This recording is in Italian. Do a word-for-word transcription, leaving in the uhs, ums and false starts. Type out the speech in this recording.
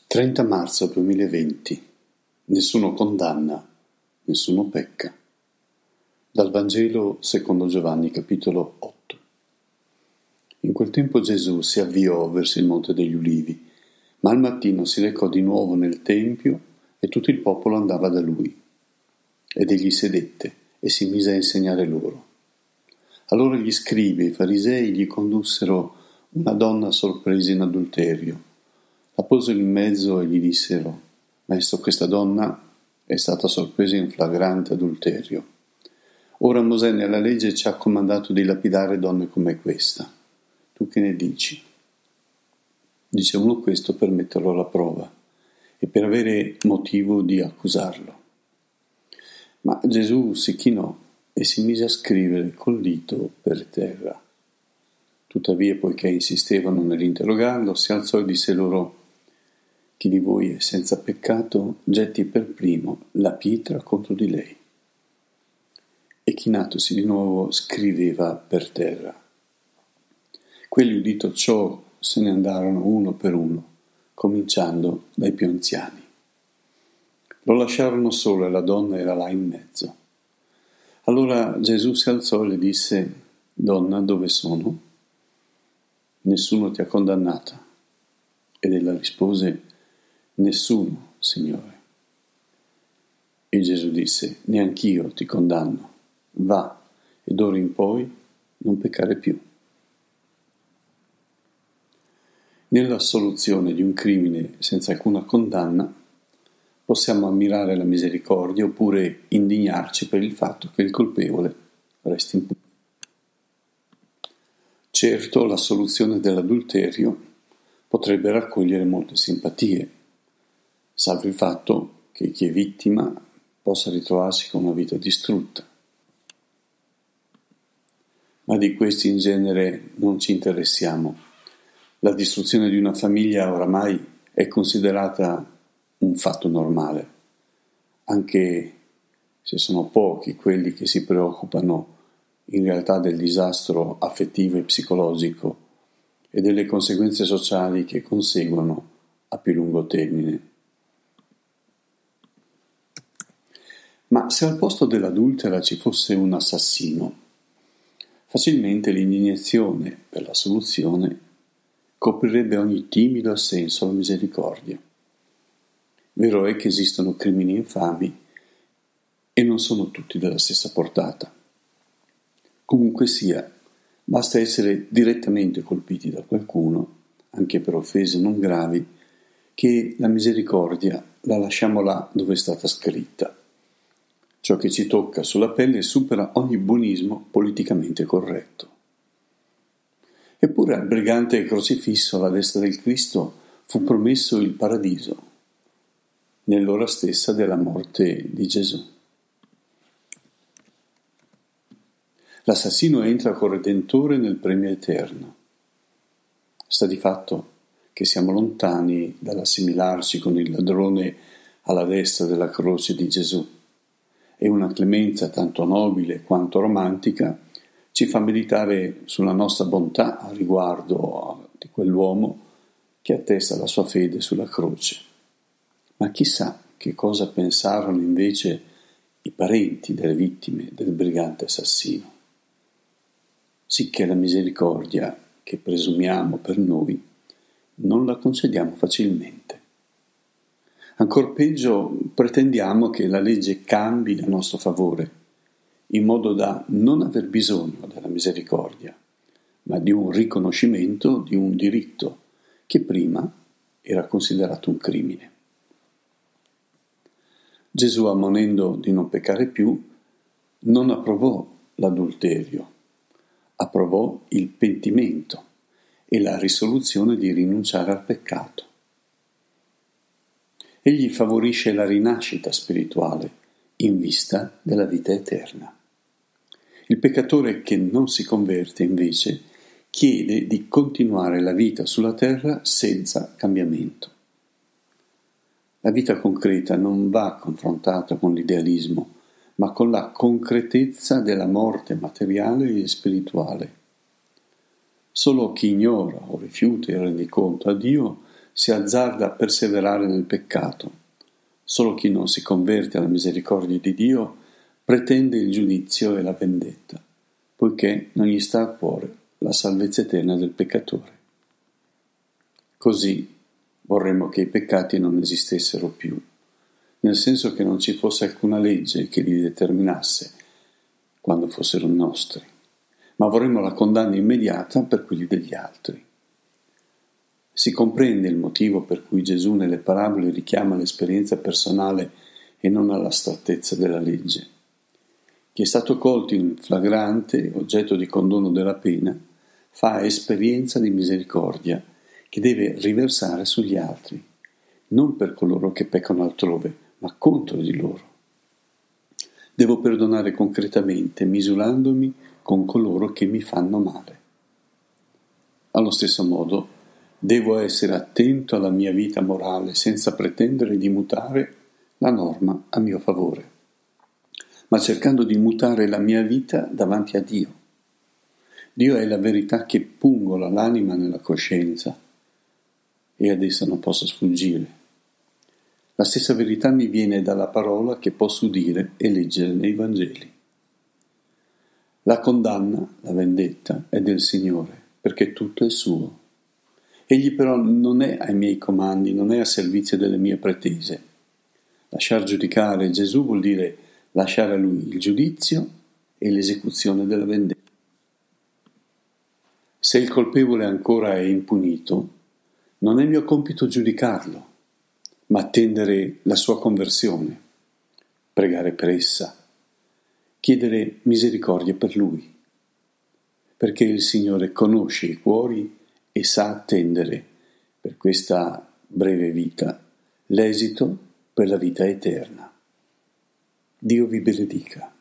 trenta marzo duemilaventi. Nessuno condanna, nessuno pecca. Dal Vangelo secondo Giovanni, capitolo otto. In quel tempo Gesù si avviò verso il Monte degli Ulivi, ma al mattino si recò di nuovo nel Tempio e tutto il popolo andava da lui. Ed egli sedette e si mise a insegnare loro. Allora gli scribi e i farisei gli condussero una donna sorpresa in adulterio. La posero in mezzo e gli dissero: Maestro, questa donna è stata sorpresa in flagrante adulterio. Ora Mosè nella legge ci ha comandato di lapidare donne come questa. Tu che ne dici? Dicevano questo per metterlo alla prova e per avere motivo di accusarlo. Ma Gesù si chinò e si mise a scrivere col dito per terra. Tuttavia, poiché insistevano nell'interrogarlo, si alzò e disse loro: Chi di voi è senza peccato, getti per primo la pietra contro di lei. E chinatosi di nuovo scriveva per terra. Quelli, udito ciò, se ne andarono uno per uno, cominciando dai più anziani. Lo lasciarono solo e la donna era là in mezzo. Allora Gesù si alzò e le disse: Donna, dove sono? Nessuno ti ha condannata. Ed ella rispose: Nessuno, Signore. E Gesù disse: Neanch'io ti condanno. Va, e d'ora in poi non peccare più. Nell'assoluzione di un crimine senza alcuna condanna possiamo ammirare la misericordia oppure indignarci per il fatto che il colpevole resti impune. Certo, l'assoluzione dell'adulterio potrebbe raccogliere molte simpatie, salvo il fatto che chi è vittima possa ritrovarsi con una vita distrutta. Ma di questi in genere non ci interessiamo. La distruzione di una famiglia oramai è considerata un fatto normale, anche se sono pochi quelli che si preoccupano in realtà del disastro affettivo e psicologico e delle conseguenze sociali che conseguono a più lungo termine. Ma se al posto dell'adultera ci fosse un assassino, facilmente l'indignazione per la soluzione coprirebbe ogni timido assenso alla misericordia. Vero è che esistono crimini infami e non sono tutti della stessa portata. Comunque sia, basta essere direttamente colpiti da qualcuno, anche per offese non gravi, che la misericordia la lasciamo là dove è stata scritta. Ciò che ci tocca sulla pelle supera ogni buonismo politicamente corretto. Eppure al brigante crocifisso alla destra del Cristo fu promesso il paradiso, nell'ora stessa della morte di Gesù. L'assassino entra col Redentore nel premio eterno. Sta di fatto che siamo lontani dall'assimilarci con il ladrone alla destra della croce di Gesù, e una clemenza tanto nobile quanto romantica ci fa meditare sulla nostra bontà a riguardo di quell'uomo che attesta la sua fede sulla croce. Ma chissà che cosa pensarono invece i parenti delle vittime del brigante assassino. Sicché la misericordia che presumiamo per noi non la concediamo facilmente. Ancor peggio, pretendiamo che la legge cambi a nostro favore, in modo da non aver bisogno della misericordia, ma di un riconoscimento di un diritto che prima era considerato un crimine. Gesù, ammonendo di non peccare più, non approvò l'adulterio, approvò il pentimento e la risoluzione di rinunciare al peccato. Egli favorisce la rinascita spirituale in vista della vita eterna. Il peccatore che non si converte, invece, chiede di continuare la vita sulla terra senza cambiamento. La vita concreta non va confrontata con l'idealismo, ma con la concretezza della morte materiale e spirituale. Solo chi ignora o rifiuta il rendiconto a Dio si azzarda a perseverare nel peccato. Solo chi non si converte alla misericordia di Dio pretende il giudizio e la vendetta, poiché non gli sta a cuore la salvezza eterna del peccatore. Così vorremmo che i peccati non esistessero più, nel senso che non ci fosse alcuna legge che li determinasse quando fossero nostri, ma vorremmo la condanna immediata per quelli degli altri. Si comprende il motivo per cui Gesù nelle parabole richiama l'esperienza personale e non all'astrattezza della legge. Chi è stato colto in flagrante, oggetto di condono della pena, fa esperienza di misericordia che deve riversare sugli altri, non per coloro che peccano altrove, ma contro di loro. Devo perdonare concretamente, misurandomi con coloro che mi fanno male. Allo stesso modo, devo essere attento alla mia vita morale senza pretendere di mutare la norma a mio favore, ma cercando di mutare la mia vita davanti a Dio. Dio è la verità che pungola l'anima nella coscienza e ad essa non posso sfuggire. La stessa verità mi viene dalla parola che posso udire e leggere nei Vangeli. La condanna, la vendetta, è del Signore, perché tutto è suo. Egli però non è ai miei comandi, non è a servizio delle mie pretese. Lasciar giudicare Gesù vuol dire lasciare a Lui il giudizio e l'esecuzione della vendetta. Se il colpevole ancora è impunito, non è mio compito giudicarlo, ma attendere la sua conversione, pregare per essa, chiedere misericordia per lui, perché il Signore conosce i cuori e sa attendere per questa breve vita l'esito per la vita eterna. Dio vi benedica.